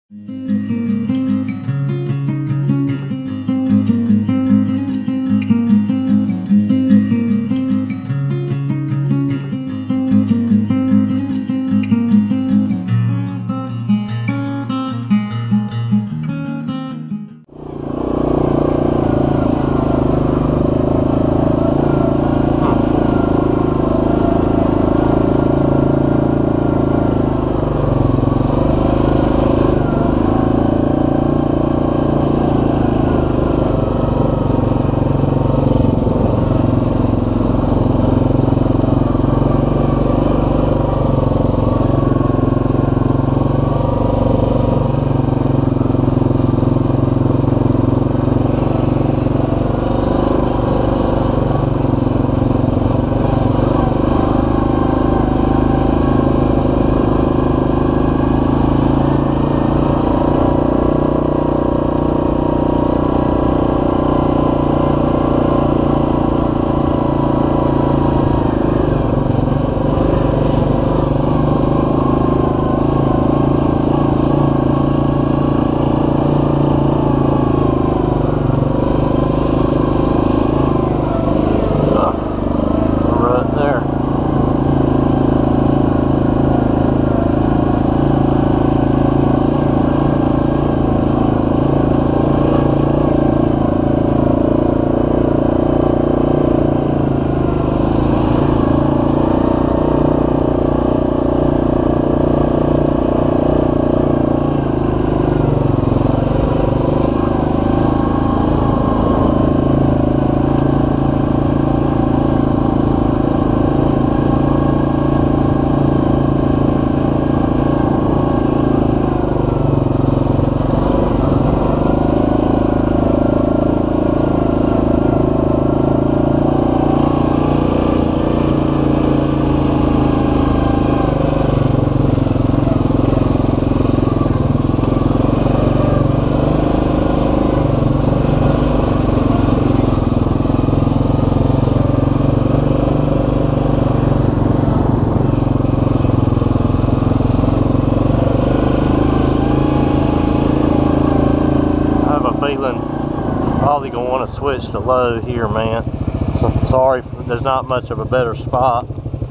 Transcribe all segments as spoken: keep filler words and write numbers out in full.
Probably gonna want to switch to low here, man. So, sorry, there's not much of a better spot.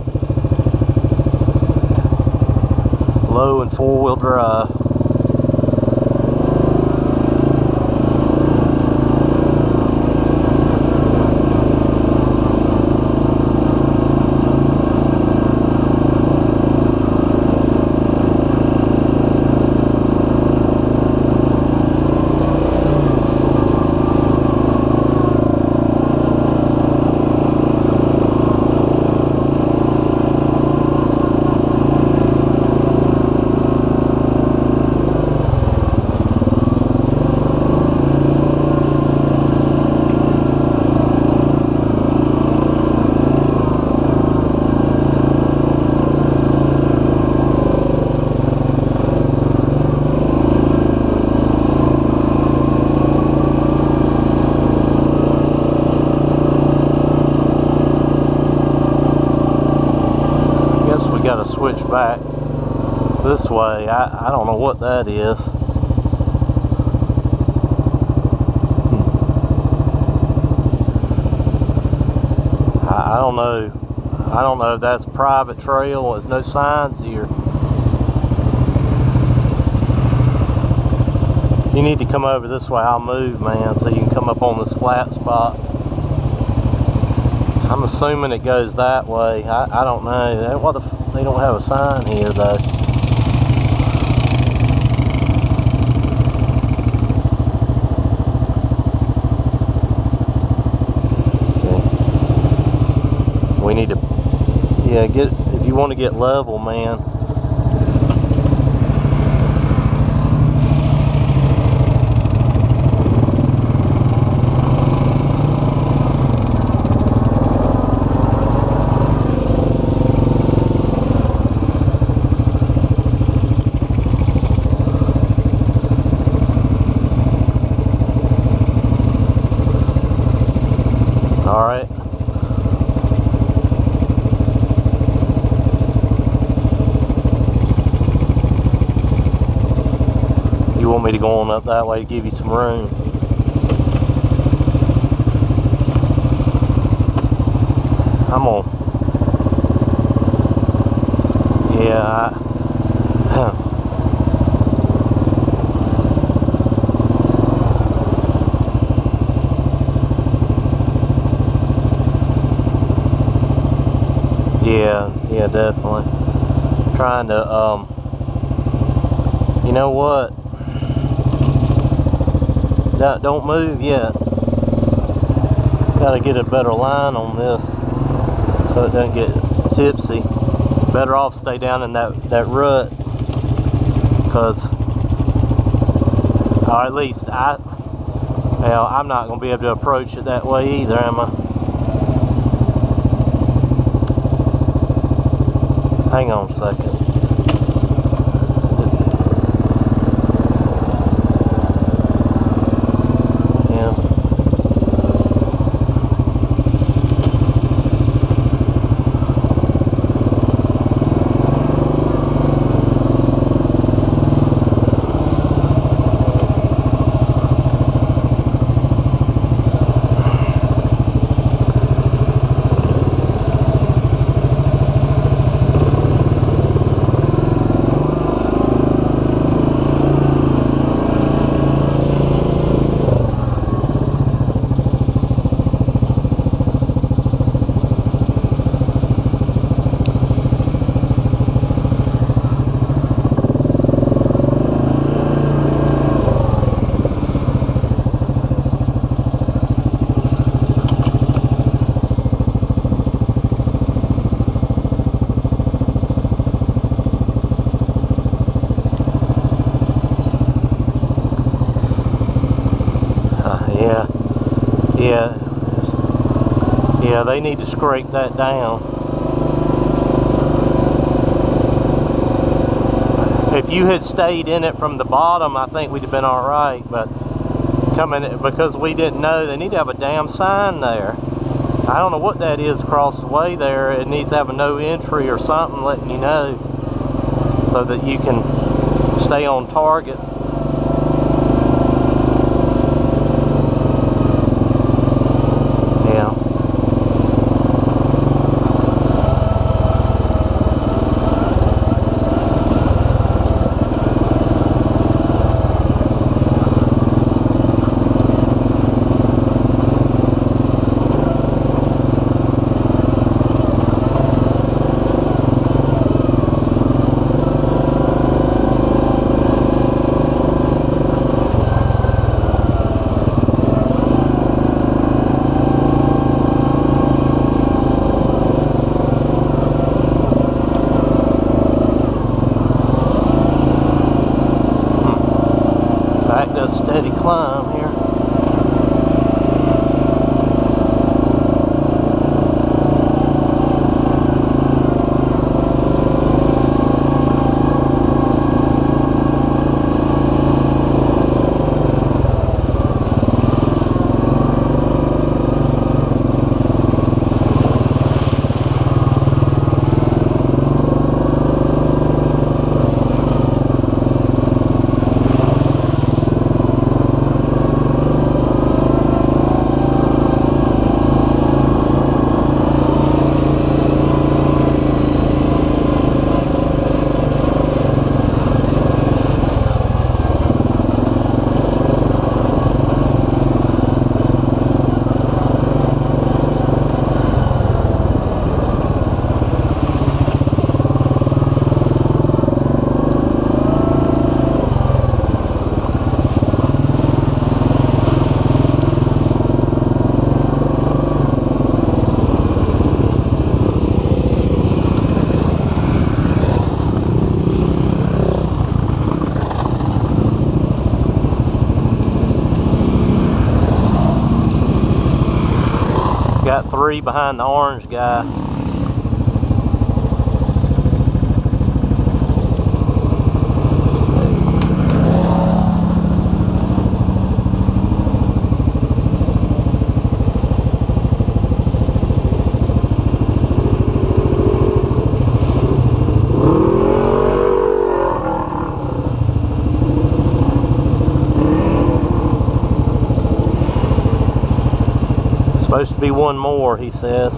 Low and four-wheel drive. Got to switch back this way. I, I don't know what that is. I, I don't know. I don't know if that's private trail. There's no signs here. You need to come over this way. I'll move, man, so you can come up on this flat spot. I'm assuming it goes that way. I, I don't know. What the f They don't have a sign here, though. Okay. We need to, yeah, get, if you want to get level, man. All right. you want me to go on up that way to give you some room. I'm on. Yeah, I, yeah, yeah, definitely. Trying to, um, you know what? No, don't move yet. Gotta get a better line on this so it doesn't get tipsy. Better off stay down in that, that rut, because, or at least I, well, I'm not gonna be able to approach it that way either, am I? Hang on a second. Yeah, yeah, they need to scrape that down. If you had stayed in it from the bottom, I think we'd have been all right, but coming, because we didn't know, they need to have a damn sign there. I don't know what that is across the way there. It needs to have a no entry or something letting you know, so that you can stay on target. Steady climb here. Got three behind the orange guy. Supposed to be one more, he says.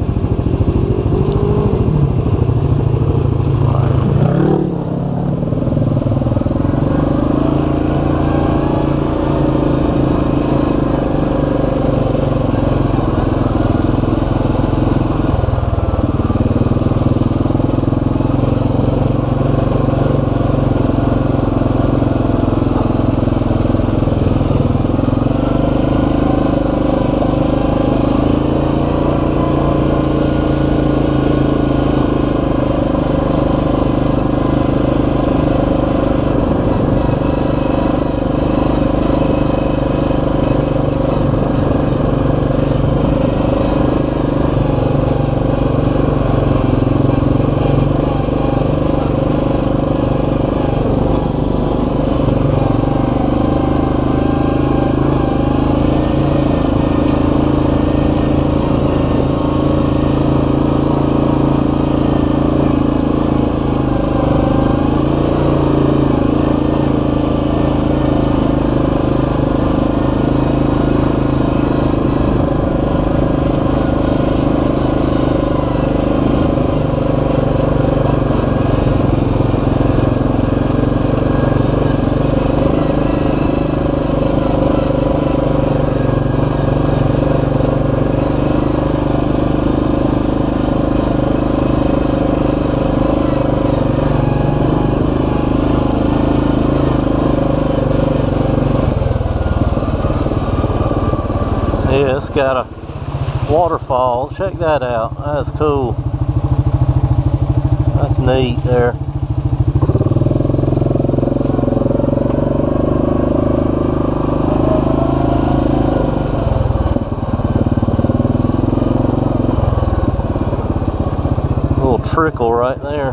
Yeah, it's got a waterfall. Check that out. That's cool. That's neat there. A little trickle right there.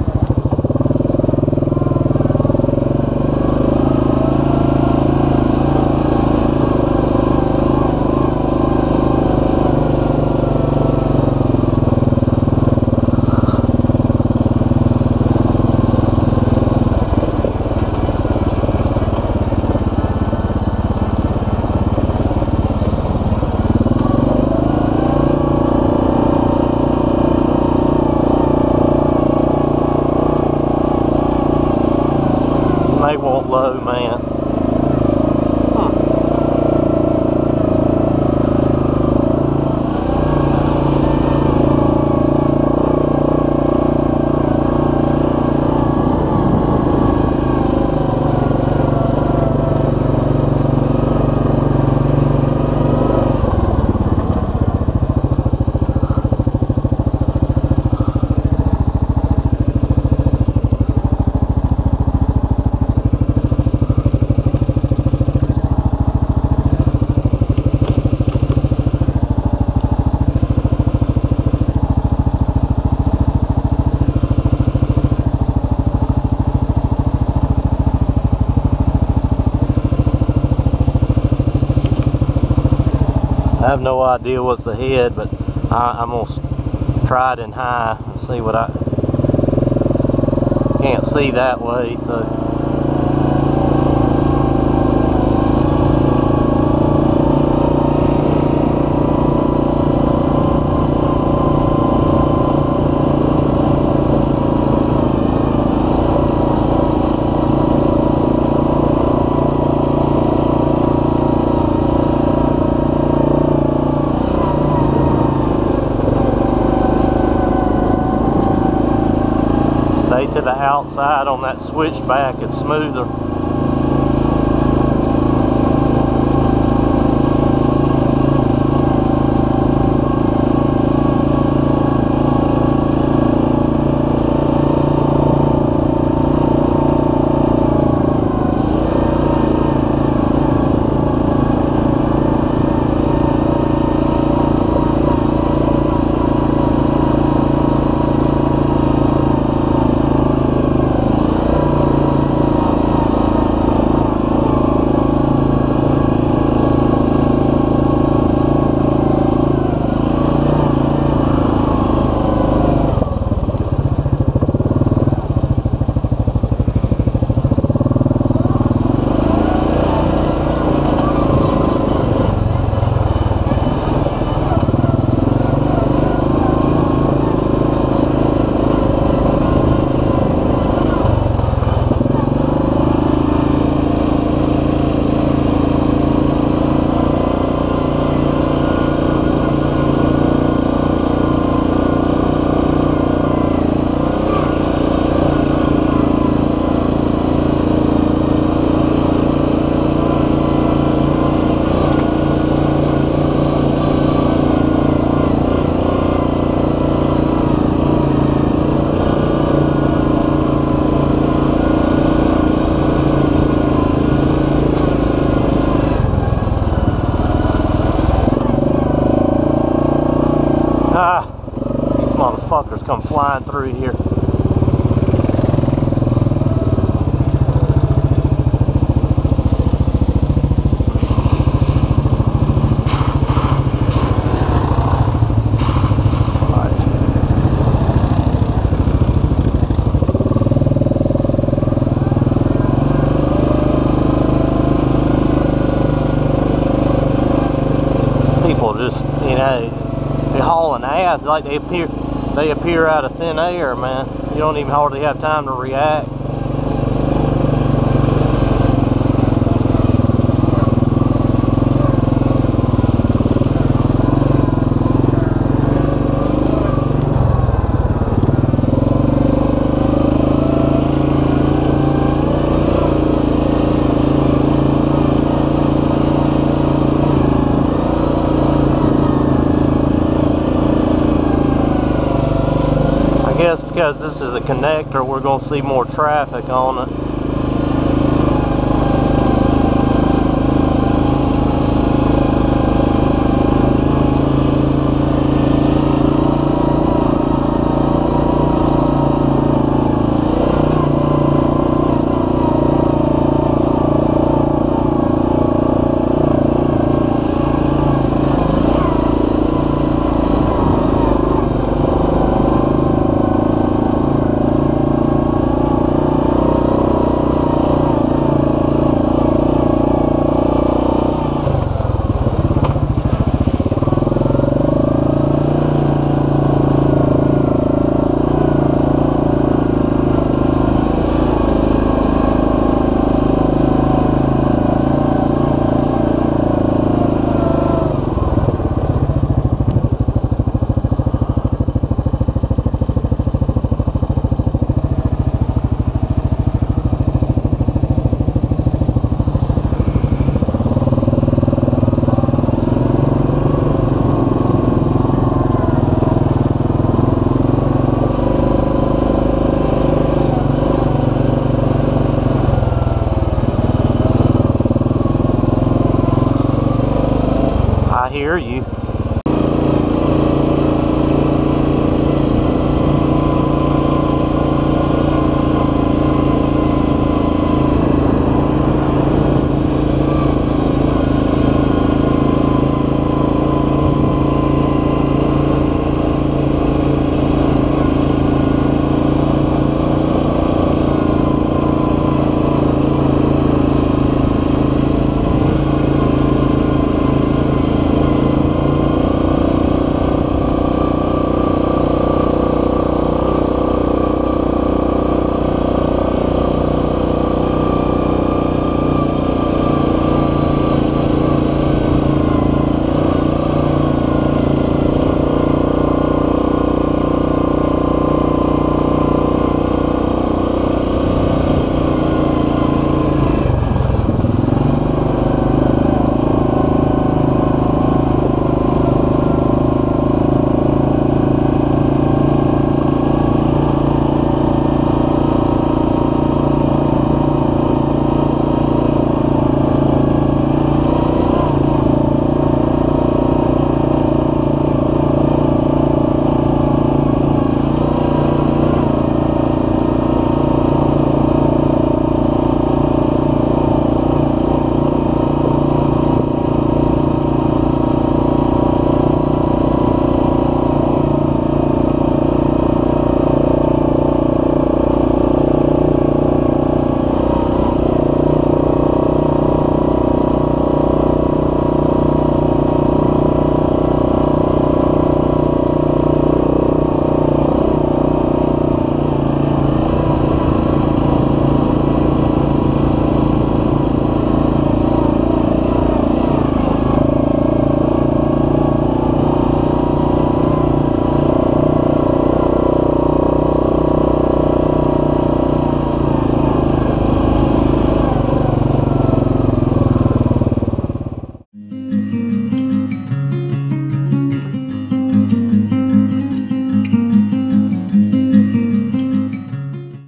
They won't low, man. I have no idea what's ahead, but I, I'm gonna try it in high and see what I can't see that way. So. To the outside on that switchback is smoother. come flying through here. Just, you know, they hauling ass like they appear they appear out of thin air, man. You don't even hardly have time to react. I guess because this is a connector, we're going to see more traffic on it. I hear you.